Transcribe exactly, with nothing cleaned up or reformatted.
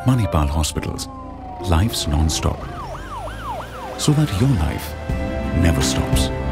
Manipal Hospitals, life's non-stop, so that your life never stops.